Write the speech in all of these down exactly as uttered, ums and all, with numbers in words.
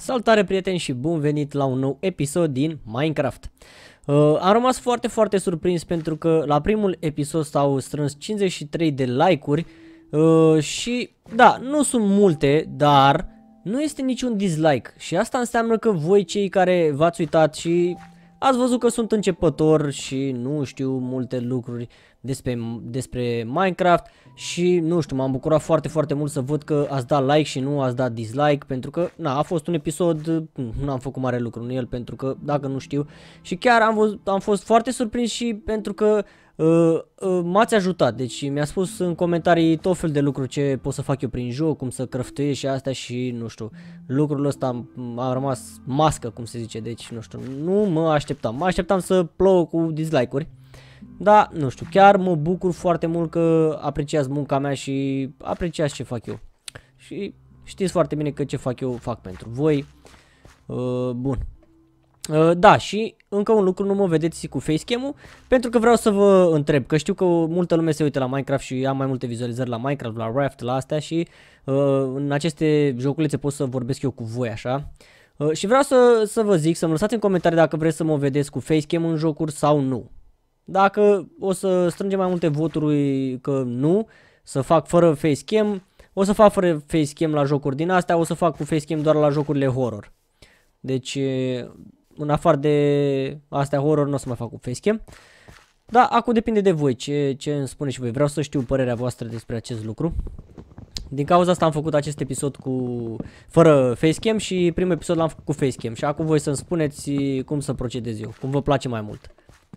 Salutare prieteni și bun venit la un nou episod din Minecraft. Uh, am rămas foarte foarte surprins pentru că la primul episod s-au strâns cincizeci și trei de like-uri uh, și da, nu sunt multe, dar nu este niciun dislike și asta înseamnă că voi cei care v-ați uitat și ați văzut că sunt începător și nu știu multe lucruri despre, despre Minecraft și nu știu, m-am bucurat foarte foarte mult să văd că ați dat like și nu ați dat dislike pentru că na, a fost un episod, nu am făcut mare lucru în el pentru că dacă nu știu și chiar am, văzut, am fost foarte surprins și pentru că uh, uh, m-ați ajutat, deci mi-a spus în comentarii tot fel de lucruri ce pot să fac eu prin joc, cum să crăftuiesc și astea și nu știu, lucrul ăsta am, am rămas mască cum se zice, deci nu știu, nu mă așteptam, mă așteptam să plouă cu dislike-uri. Da, nu știu, chiar mă bucur foarte mult că apreciați munca mea și apreciați ce fac eu. Și știți foarte bine că ce fac eu fac pentru voi. Uh, bun. Uh, da, și încă un lucru, nu mă vedeți cu facecam-ul, pentru că vreau să vă întreb, că știu că multă lume se uită la Minecraft și am mai multe vizualizări la Minecraft, la Raft, la astea și uh, în aceste joculețe pot să vorbesc eu cu voi așa. Uh, și vreau să, să vă zic, să-mi lăsați în comentarii dacă vreți să mă vedeți cu facecam în jocuri sau nu. Dacă o să strângem mai multe voturi că nu, să fac fără facecam, o să fac fără facecam la jocuri din astea, o să fac cu facecam doar la jocurile horror. Deci, în afară de astea horror, nu o să mai fac cu facecam. Da, acum depinde de voi, ce, ce îmi spuneți și voi. Vreau să știu părerea voastră despre acest lucru. Din cauza asta am făcut acest episod cu fără facecam și primul episod l-am făcut cu facecam. Și acum voi să-mi spuneți cum să procedez eu, cum vă place mai mult.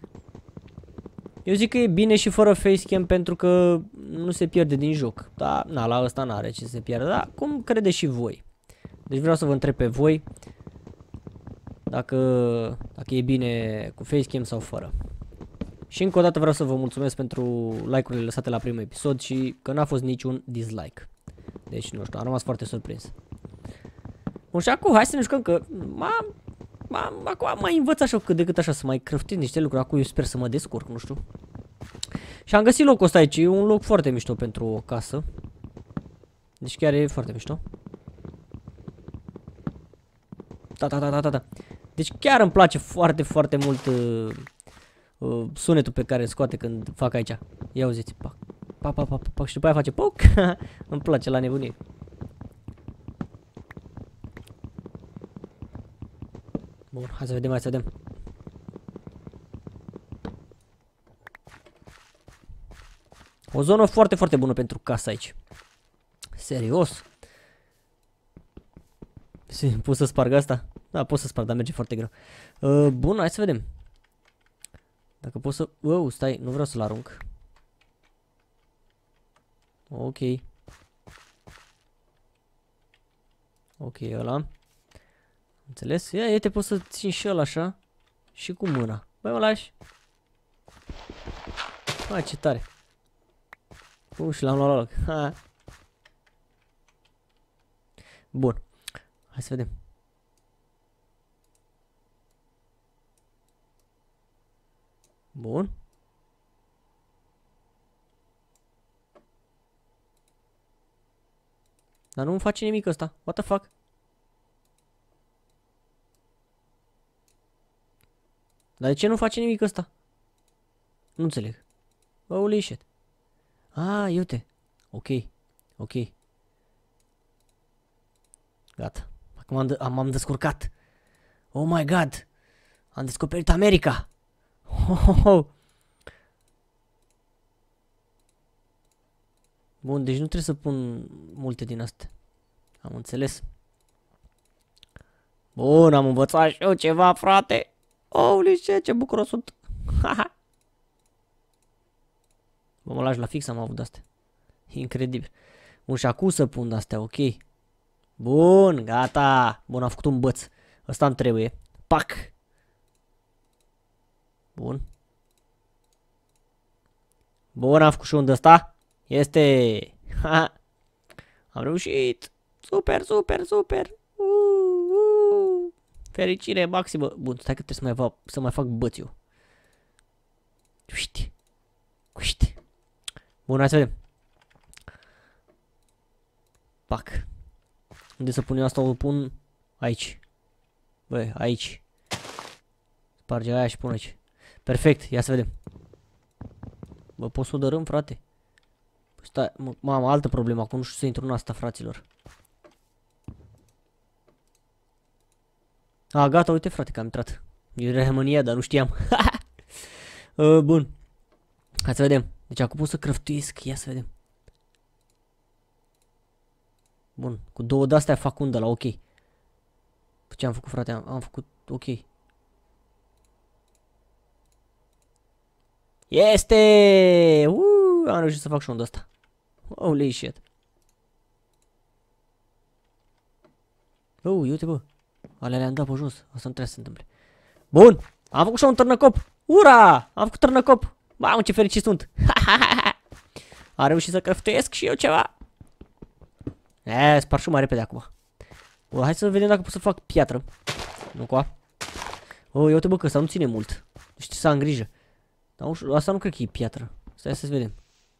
Eu zic că e bine și fără facecam pentru că nu se pierde din joc. Da, na, la ăsta n-are ce se pierde. Da, cum credeți și voi. Deci vreau să vă întreb pe voi dacă, dacă e bine cu facecam sau fără. Și încă o dată vreau să vă mulțumesc pentru like-urile lăsate la primul episod și că n-a fost niciun dislike. Deci nu știu, am rămas foarte surprins. Bun, și acum hai să ne jucăm că m-am... Acum am mai învăț așa cât de cât așa să mai crăftez niște lucruri. Acum eu sper să mă descurc, nu știu. Și am găsit locul ăsta aici, e un loc foarte mișto pentru o casă. Deci chiar e foarte mișto. Da, da, da, da, da, da. Deci chiar îmi place foarte, foarte mult uh, uh, sunetul pe care îl scoate când fac aici. Ia auziți, pac, pac, pac, pac, pac, și după aia face poc. Îmi place la nebunie. Bun, hai să vedem, hai să vedem. O zonă foarte, foarte bună pentru casa aici. Serios? Pot să sparg asta? Da, pot să sparg, dar merge foarte greu. Uh, bun, hai să vedem. Dacă pot să... Wow, stai, nu vreau să-l arunc. Ok. Ok, ăla. Înțeles? Ia, ia te poți să țin și ăla așa. Și cu mâna. Băi, mă lași. Hai, ce tare. Bun, și l-am luat la loc. Ha. Bun. Hai să vedem. Bun. Dar nu-mi face nimic ăsta. What the fuck? Dar de ce nu face nimic ăsta? Nu înțeleg. Holy shit. Ah, iute. Ok. Ok. Gata. Acum m-am descurcat. Oh my god. Am descoperit America. Oh, oh, oh. Bun, deci nu trebuie să pun multe din astea. Am înțeles. Bun, am învățat și eu ceva, frate. Holy shit, ce bucuros sunt. Haha. Bă, mă lași la fix, am avut astea. Incredibil. Bun, și acum să pun astea, ok. Bun, gata. Bun, am făcut un băț. Ăsta îmi trebuie. Pac. Bun. Bun, am făcut și un de ăsta. Este. Ha. Am reușit. Super, super, super. Uh, uh. Fericire maximă. Bun, stai că trebuie să mai, să mai fac băț eu. Uite. Uite. Bun, hai să vedem. Pac. Unde să pun eu asta? O pun aici. Băi, aici. Sparge aia și pun aici. Perfect, ia să vedem. Bă, pot să o dărâm, frate? Stai, mamă, altă problemă, acum nu știu să intru în asta, fraților. A, gata, uite, frate, că am intrat. E România, dar nu știam. uh, bun. Hai să vedem. Deci acum pot să crăftuiesc, ia să vedem. Bun, cu două de-astea fac undă la ok. Ce am făcut, frate? Am, am făcut ok. Este! Uh, am reușit să fac și undă asta. Holy shit. Oh, uite, bă. Alea le-am dat pe jos. Asta nu trebuie să se întâmple. Bun! Am făcut și un târnăcop. Ura! Am făcut târnăcop. Mamă, ce fericit sunt. Am reușit să crăftuiesc și eu ceva. E, spar și mai repede acum. Bă, hai să vedem dacă pot să fac piatră. Nu coa. Oh, ia uite, bă, că ăsta nu ține mult. Știi să am grijă. Dar asta nu cred că e piatră. Stai să vedem.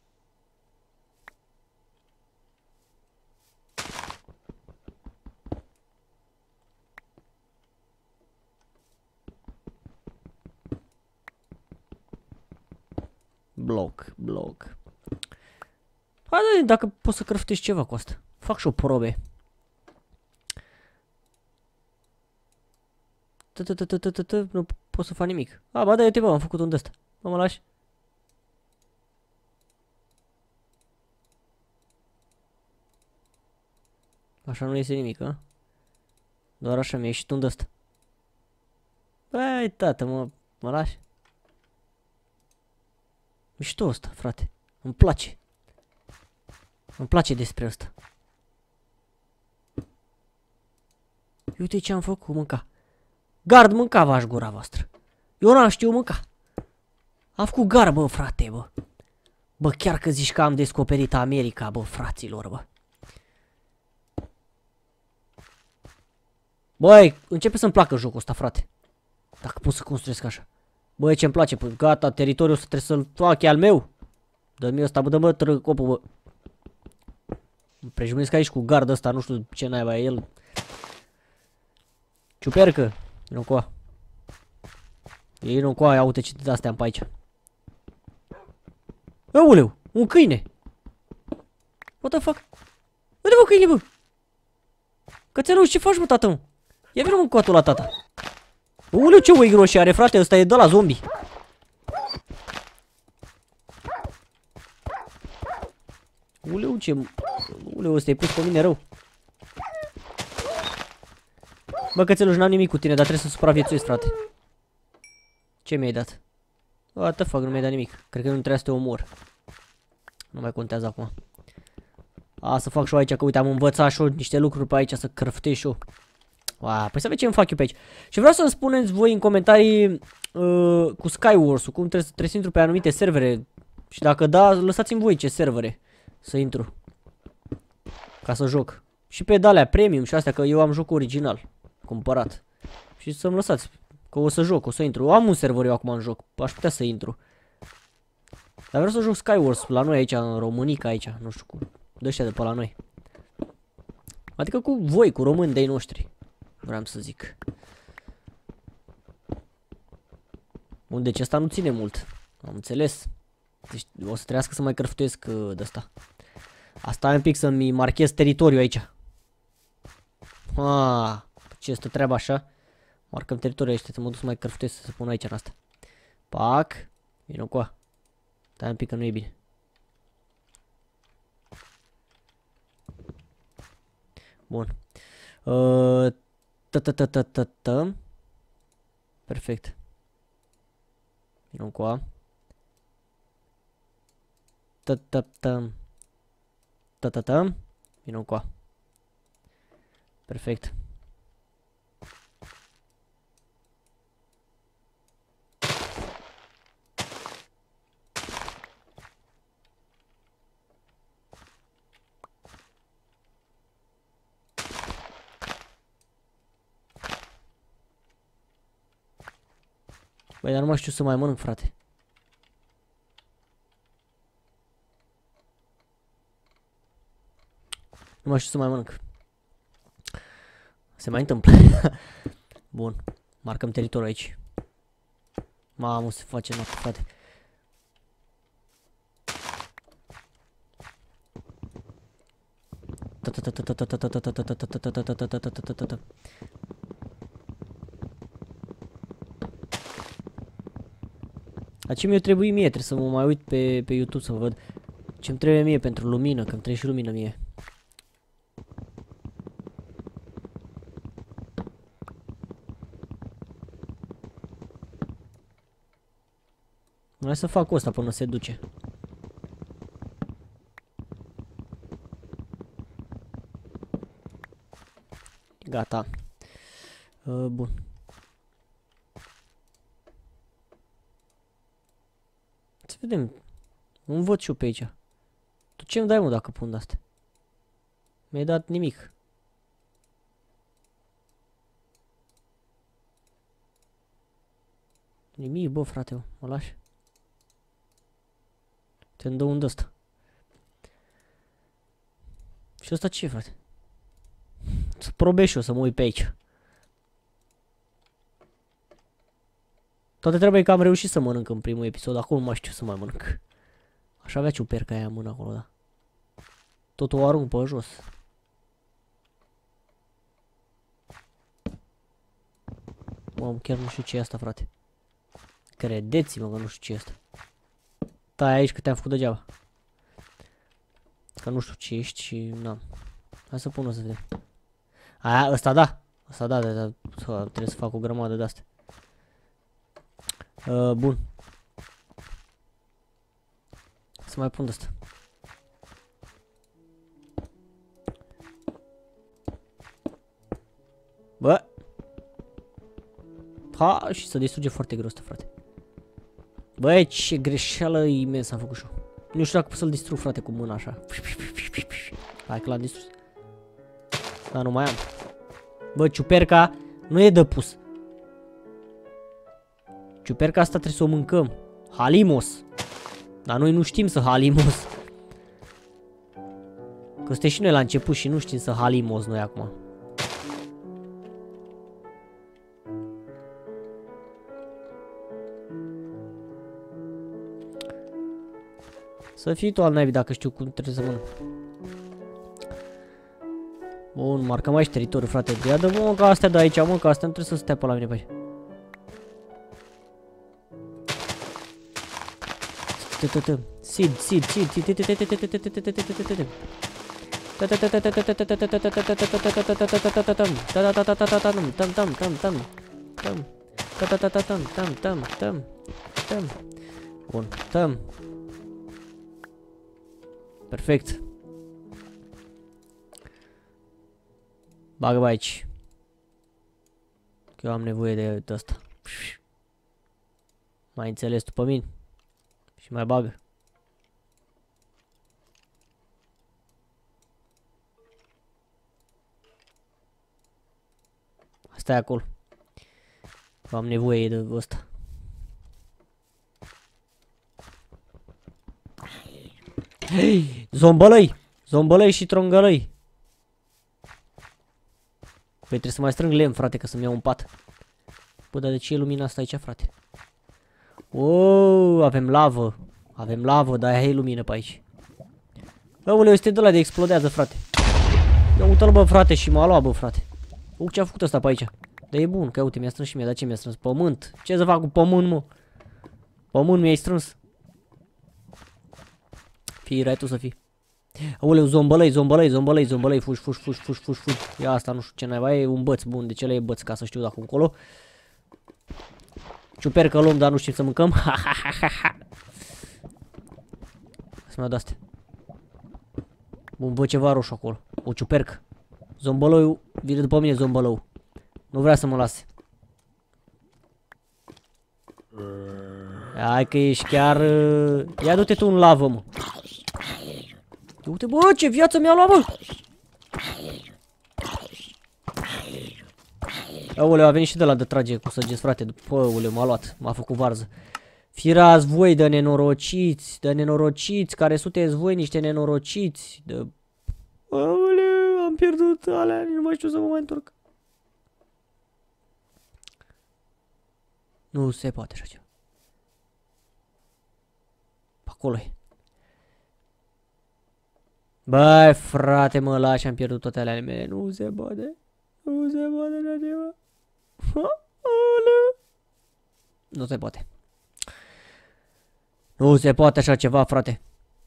Bloc, bloc. Hai, dacă poți să crăftești ceva cu asta. Fac și o probe. Nu pot să fac nimic. A, ba da, uite, bă, am făcut un de ăsta. Mă, mă lași? Așa nu iese nimic, a? Doar așa mi-a ieșit un de ăsta. Băi, tată, mă, mă lași? Mișto ăsta, frate. Îmi place. Îmi place despre ăsta. Uite ce am făcut, mânca. Gard, mânca v-aș gura voastră. Eu n-am știu mânca. Am făcut gard, bă, frate, bă. Bă, chiar că zici că am descoperit America, bă, fraților, bă. Băi, începe să-mi placă jocul ăsta, frate. Dacă pot să construiesc așa. Băi, ce-mi place, păi, gata, teritoriul ăsta trebuie să-l fac, e al meu. Dă-mi ăsta, bă, dă-mă trăcopul, bă. Îmi prejumesc aici cu gard ăsta, nu știu ce naiba e el. Ciupercă. Nu coa. Ei nu coa, ia uite ce de-astea am pe aici. Aoleu, un câine. What the fuck? Uite, bă, câine, bă. Cățeluș, ce faci, bă, tată, mă? Ia vină, mă, coatul la tata. Aoleu, ce oi roșii are, frate, ăsta e de la zombie. Aoleu, ce... Aoleu, ăsta e pus pe mine rău. Bă, cățeluș, n-am nimic cu tine, dar trebuie să supraviețuiesc, frate. Ce mi-ai dat? What the fuck, nu mi-ai dat nimic. Cred că nu trebuie să te omor. Nu mai contează acum. A, să fac și eu aici, că uite, am învățat și eu niște lucruri pe aici, să crăftesc și eu. Wow, păi să vedem ce îmi fac eu pe aici. Și vreau să-mi spuneți voi în comentarii uh, cu Skywars-ul, cum trebuie, trebuie să intru pe anumite servere. Și dacă da, lăsați-mi voi ce servere să intru. Ca să joc. Și pe de-alea premium și astea, că eu am jocul original. Cumpărat. Și să-mi lăsați. Că o să joc, o să intru. Am un server eu acum în joc. Aș putea să intru. Dar vreau să joc Skywars la noi aici, în Românica aici. Nu știu cum. De ăștia de pe la noi. Adică cu voi, cu români de-ai noștri. Vreau să zic. Bun, deci ăsta nu ține mult. Am înțeles. Deci o să trebuiască să mai crăftuiesc de asta. Asta e un pic să-mi marchez teritoriul aici. Ah, ce este treaba așa? Marcăm teritoriul aici, să mă duc să mai crăftuiesc, să pun aici în asta. Pac. Vino cu a. Stai un pic că nu e bine. Bun. Uh, Tă-tă-tă-tă-tă. Perfect. Vino cu a. Tă-tă-tă. Tă-tă-tă. Vino cu a. Perfect. Băi, dar nu mai știu să mai mănânc, frate. Nu mai știu să mai mănânc. Se mai întâmplă. Bun. Marcăm teritoriul aici. Mamă, se face noapte, frate. Dar ce mi-o trebuie mie? Trebuie să mă mai uit pe, pe YouTube să văd ce-mi trebuie mie pentru lumină, că îmi trebuie și lumină mie. Hai să fac asta până se duce. Gata. Uh, bun. Să vedem. Nu văd și eu pe aici. Tu ce-mi dai, mă, dacă pun de-astea? Mi-ai dat nimic. Nimic, bă, frate, mă, mă lași? Te-mi dă un d-ăsta. Și ăsta ce, frate? Să probez și eu, să mă uit pe aici. Toate trebuie că am reușit să mănânc în primul episod. Acum nu mai știu să mai mănânc. Aș avea ciuperca aia în mână acolo, da. Totul o arunc pe jos. Mă, chiar nu știu ce e asta, frate. Credeți-mă că nu știu ce e asta. Stai aici că te-am făcut degeaba. Că nu știu ce ești și n-am. Hai să pun o să vedem. Aia, ăsta da. Ăsta da, de, de, trebuie să fac o grămadă de-astea. Uh, bun. Să mai pun de-asta. Bă. Ha, și să distruge foarte greu ăsta, frate. Bă, ce greșeală imensă am făcut și eu. Nu știu dacă pot să-l distrug, frate, cu mâna așa. Hai că l-am distrus. Dar nu mai am. Bă, ciuperca nu e de pus. Ciuperca asta trebuie să o mâncăm. Halimos. Dar noi nu știm să halimos. Că suntem și noi la început și nu știm să halimos noi acum. Să fii tu al naibii dacă știu cum trebuie să mănânc. Bun, marcăm aici teritoriul, frate. Ia dă mă ca astea de aici, mă, că astea nu trebuie să stea pe la mine pe aici. Sid, sid, sid, bun, tam. Perfect. Bagă-mă aici. Că eu am nevoie de, de asta. Mai înțeles tu pe mine? Și mai bagă. Stai acolo. Eu am nevoie de ăsta. Hei, zombălăi! Zombălăi și trongălăi! Păi trebuie să mai strâng lemn, frate, ca să-mi iau un pat. Bă, dar de ce e lumina asta aici, frate? Wow, avem lavă. Avem lavă, dar aia e lumină pe aici. Aoleu, este de ăla de explodează, frate. Ia uite-l, bă, frate, și m-a luat, bă, frate. Uite ce a făcut ăsta pe aici. Dar e bun, că uite, mi-a strâns și mie, dar ce mi-a strâns? Pământ. Ce să fac cu pământ, mă? Pământ mi-ai strâns. Fii, rai tu să fii. Aoleu, zombălăi, zombălăi, zombălăi, zombălăi, fugi, fugi, fugi, fugi, fugi, fugi. Ia asta, nu știu ce naiba, e un băț, bun, de ce le e băț, ca să știu dacă încolo. Ciupercă luăm, dar nu știm să mâncăm. Ha, ha, ha, ha, ha. Să-mi iau de-astea. Bun, văd ceva roșu acolo. O ciupercă. Zombălăiul vine după mine, zombălău. Nu vrea să mă lase. Hai că ești chiar... Ia du-te tu în lavă, mă. Uite, bă, ce viață mi-a luat, bă! Aoleu, a venit și de la de trage cu săgeți, frate. După, aoleu, m-a luat, m-a făcut varză. Firați voi de nenorociți, de nenorociți, care sunteți voi niște nenorociți. De... Aoleu, am pierdut alea, nu mai știu să mă mai întorc. Nu se poate așa ceva. Acolo e. Băi, frate, mă lași, am pierdut toate ale mele. Nu se poate. Nu se poate așa ceva. Nu se poate. Nu se poate așa ceva, frate.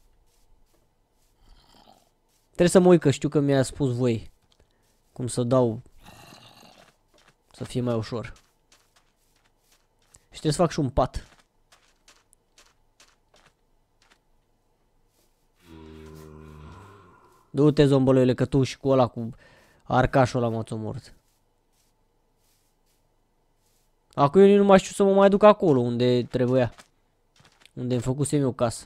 Trebuie să mă uit, că știu că mi-a spus voi cum să dau să fie mai ușor. Și trebuie să fac și un pat. Du-te, zombolele, că tu și cu ăla, cu arcașul ăla m-ați omorât. Acum eu nu mai știu să mă mai duc acolo unde trebuia. Unde îmi făcusem eu casă.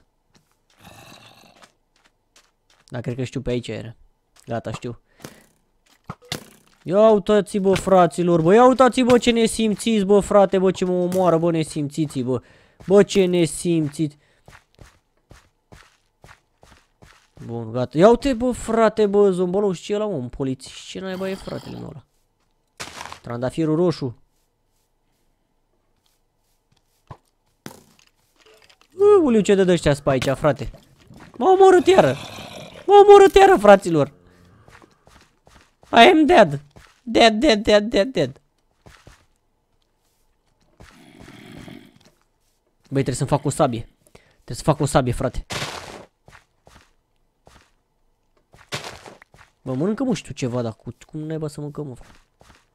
Dar cred că știu, pe aici era. Gata, știu. Ia uitați, bă, fraților, bă, ia uitați, bă, ce nesimțiți, bă, frate, bă, ce mă omoară, bă, nesimțiți, bă. Bă, ce nesimțiți. Bun, gata. Ia uite, bă, frate, bă, zombolul, și ce e ăla, mă, un polițist. Ce naiba e, fratele meu ăla? Trandafirul roșu. Uliu, ce de ăștia pe aici, frate? M-a omorât iară. M-a omorât iară, fraților. I am dead. Dead, dead, dead, dead, dead. Băi, trebuie să-mi fac o sabie. Trebuie să fac o sabie, frate. Bă, mănâncă, mă, știu ceva, dar cu, cum naiba să mâncăm, mă, frate?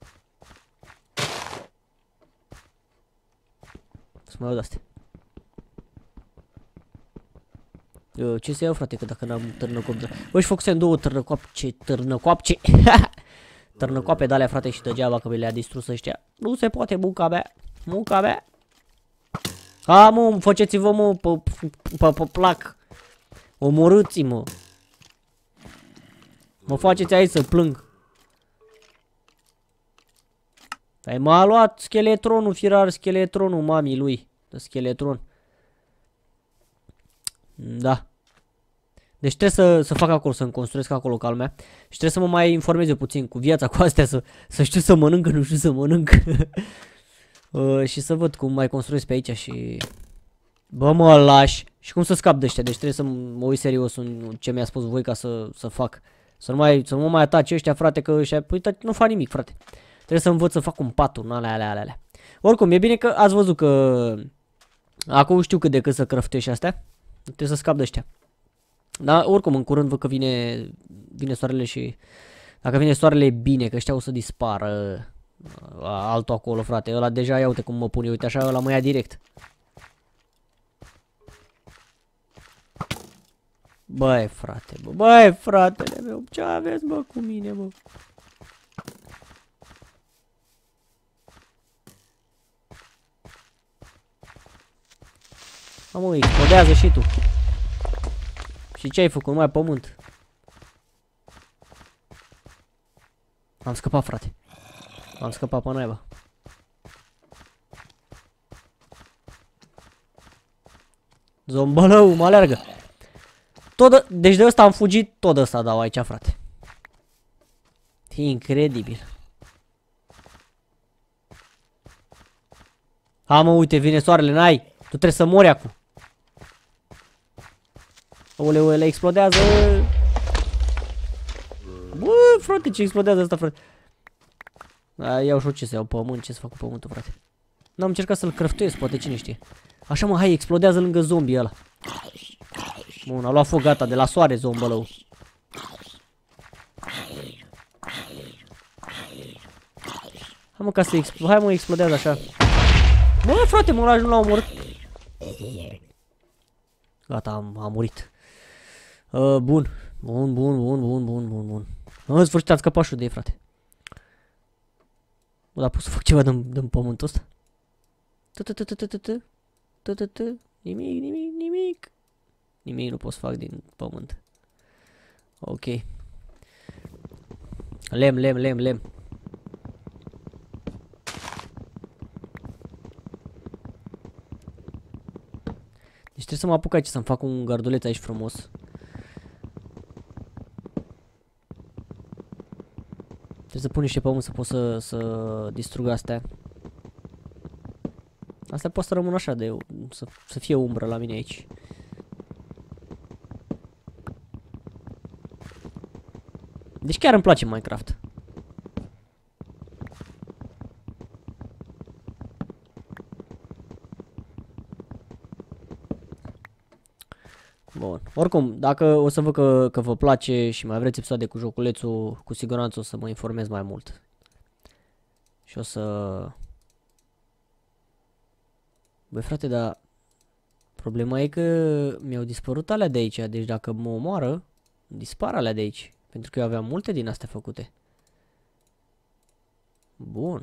Să mai aud astea. Eu, ce să iau, frate, că dacă n-am târnăcoapce. Bă, și făcusem două târnăcoapce, târnăcoapce. Târnăcoape de alea, frate, și degeaba că mi le-a distrus ăștia. Nu se poate, munca mea. Munca mea. A, mă, faceți-vă, mă, pe plac. Omorâți-mă. Mă faceți aici să plâng. Păi m-a luat scheletronul, firar, scheletronul mamii lui. De scheletron. Da. Deci trebuie să, să fac acolo, să-mi construiesc acolo calmea. Și trebuie să mă mai informez eu puțin cu viața, cu astea, să, să știu să mănânc, nu știu să mănânc. uh, și să văd cum mai construiesc pe aici și... Bă, mă lași. Și cum să scap de ăștia, deci trebuie să mă uit serios în ce mi-a spus voi ca să, să fac. Să nu, mai, să nu mă mai atace ăștia, frate, că ăștia, uite, nu fac nimic, frate. Trebuie să învăț să fac un pat, un alea, alea, alea. Oricum, e bine că ați văzut că... Acum știu cât de cât să crăftesc și astea. Trebuie să scap de ăștia. Dar oricum, în curând văd că vine, vine soarele și... Dacă vine soarele e bine, că ăștia o să dispară. Altul acolo, frate. Ăla deja, ia uite cum mă pune, uite așa, ăla mă ia direct. Băi, frate, bă, băi, fratele meu, ce aveți, bă, cu mine, bă? Mă, explodează și tu. Și ce ai făcut? Numai pământ. Am scăpat, frate. Am scăpat pe naiba. Zombalău, mă alergă. Tot de deci de ăsta am fugit, tot de ăsta dau aici, frate. E incredibil. Ha, mă, uite, vine soarele, n-ai. Tu trebuie să mori acum. Oleu, ele explodează. Bă, frate, ce explodează asta, frate? A, iau și ce să iau pământ, ce să fac cu pământul, frate? N-am încercat să-l crăftuiesc, poate cine știe. Așa, mă, hai, explodează lângă zombie ăla. Bun, a luat foc, gata, de la soare, zombălău. Hai, mă, ca să expl hai, mă, explodează așa. Bă, frate, mă lași, nu l-au omorât. Gata, am, am murit. Uh, bun. Bun, bun, bun, bun, bun, bun, bun. În sfârșit ați scăpat și de ei, frate. Bă, dar pot să fac ceva din pământul ăsta? Nimic, nimic, nimic. Nimic nu pot să fac din pământ. Ok. Lem, lem, lem, lem. Deci trebuie să mă apuc aici să-mi fac un garduleț aici frumos. Trebuie să pun niște pământ să pot să, să distrug astea. Asta poate să rămână așa de... Să, să fie umbră la mine aici. Deci chiar îmi place Minecraft. Bun. Oricum, dacă o să văd că, că vă place și mai vreți episoade cu joculețul, cu siguranță o să mă informez mai mult. Și o să... Băi frate, dar... Problema e că mi-au dispărut alea de aici. Deci dacă mă omoară, dispar alea de aici. Pentru că eu aveam multe din astea făcute. Bun.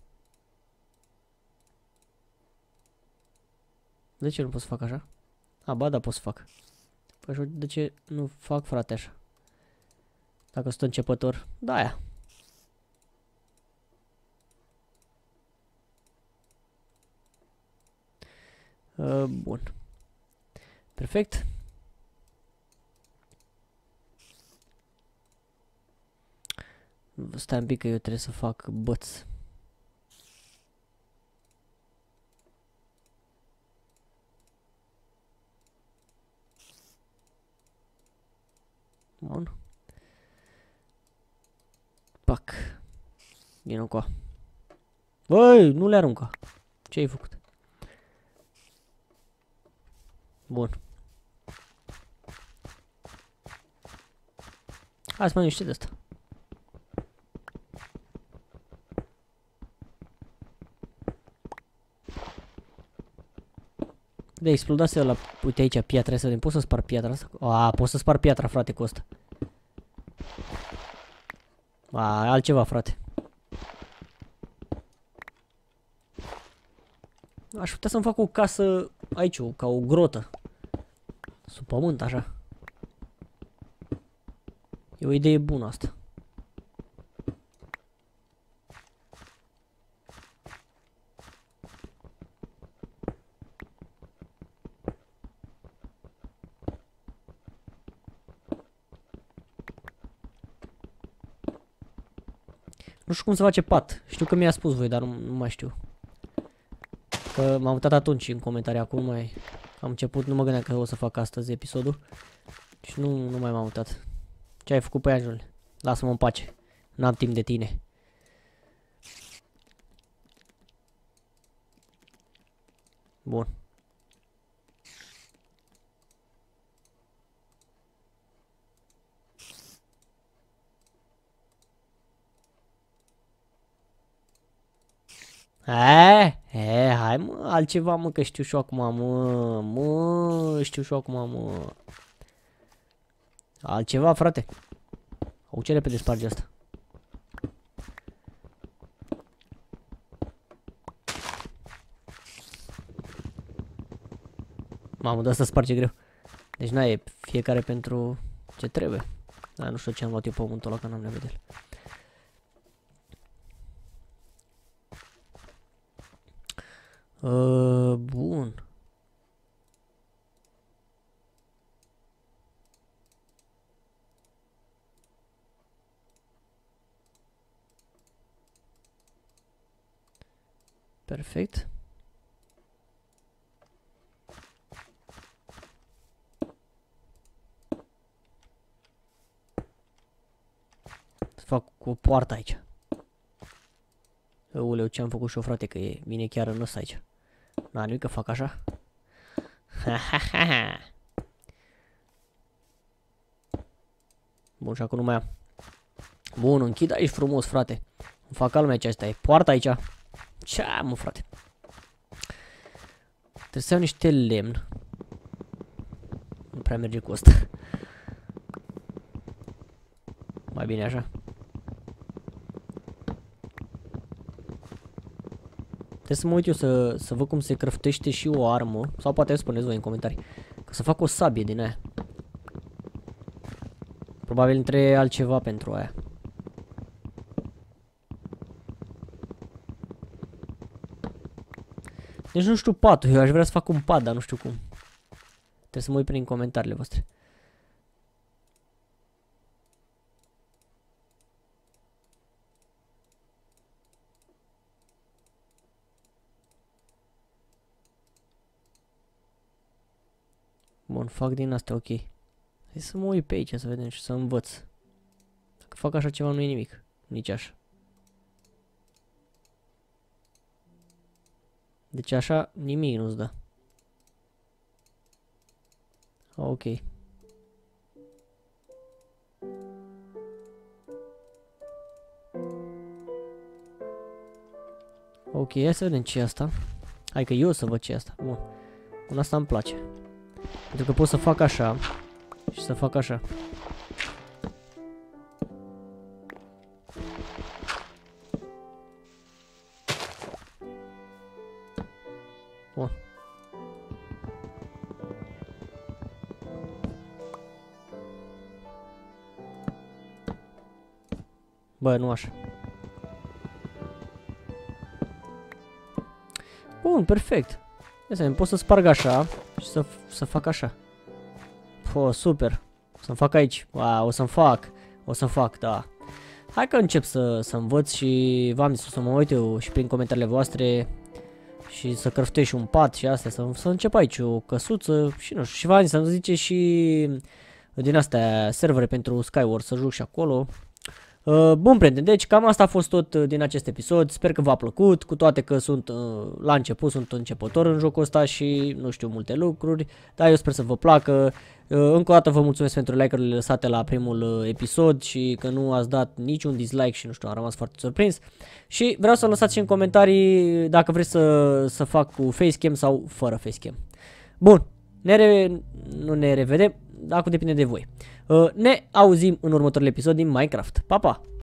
De ce nu pot să fac așa? A, ba da, pot să fac. Păi de ce nu fac, frate, așa? Dacă sunt începător, da aia. Uh, bun. Perfect. Stai un pic că eu trebuie să fac băț. Bun. Pac. Vino încoa. Băi, nu le arunca. Ce ai făcut? Bun. Hai să mai niște de asta. De explodase ăla. Uite aici piatra, să vedem. Pot să spar piatra asta? A, pot să spar piatra, frate, cu asta. A, altceva, frate. Aș putea să-mi fac o casă aici, ca o grotă. Sub pământ, așa. E o idee bună asta. Nu știu cum se face pat. Știu că mi-a spus voi, dar nu, nu mai știu. Că m-am uitat atunci în comentarii, acum mai am început, nu mă gândeam că o să fac astăzi episodul. Și nu, nu mai m-am uitat. Ce ai făcut pe Angel? Lasă-mă în pace. N-am timp de tine. Bun. E, e, hai mă, altceva mă, că știu și eu acum, mă, mă, știu și eu acum, mă. Altceva, frate. Au ce repede sparge asta. Mamă, de asta sparge greu. Deci n-ai, fiecare pentru ce trebuie. Dar nu știu ce am luat eu pământul ăla, că n-am nevoie de el. Uh, bun. Perfect. Să fac o poartă aici. Euleu, ce am făcut și eu, frate, că e, vine chiar în ăsta aici. N-a nimic că fac așa. Bun, și acum nu mai am. Bun, închid aici frumos, frate. Îmi fac calme aici, asta e poarta aici. Ce am, mă, frate? Trebuie să iau niște lemn. Nu prea merge cu asta. Mai bine așa. Trebuie să mă uit eu să, să văd cum se crăftește și o armă. Sau poate spuneți voi în comentarii. Ca să fac o sabie din aia. Probabil îmi trebuie altceva pentru aia. Deci nu știu patul. Eu aș vrea să fac un pat, dar nu știu cum. Trebuie să mă uit prin comentariile voastre. Bun, fac din astea, ok. Hai să mă uit pe aici să vedem și să învăț. Dacă fac așa ceva nu e nimic. Nici așa. Deci așa nimic nu-ți dă. Ok. Ok, hai să vedem ce e asta. Hai că eu să văd ce e asta. Bun. Bun, asta îmi place. Pentru că pot să fac așa. Și să fac așa. Bun. Bă, nu așa. Bun, perfect. Ia să vedem, pot să sparg așa și să, să fac așa. Po, super. O să-mi fac aici. Wow, o să-mi fac. O să-mi fac, da. Hai că încep să, să învăț și v-am zis, o să mă uit eu și prin comentariile voastre și să crăftesc și un pat și astea, să, să încep aici o căsuță și nu știu. Și v-am zis, să-mi zice și din astea servere pentru Skyward să joc și acolo. Uh, bun, prieteni, deci cam asta a fost tot din acest episod, sper că v-a plăcut, cu toate că sunt uh, la început, sunt începător în jocul ăsta și nu știu multe lucruri, dar eu sper să vă placă. Uh, încă o dată vă mulțumesc pentru like-urile lăsate la primul uh, episod și că nu ați dat niciun dislike și nu știu, am rămas foarte surprins. Și vreau să lăsați și în comentarii dacă vreți să, să fac cu facecam sau fără facecam. Bun, ne re... nu ne revedem, acum depinde de voi. Uh, ne auzim în următorul episod din Minecraft. Pa, pa!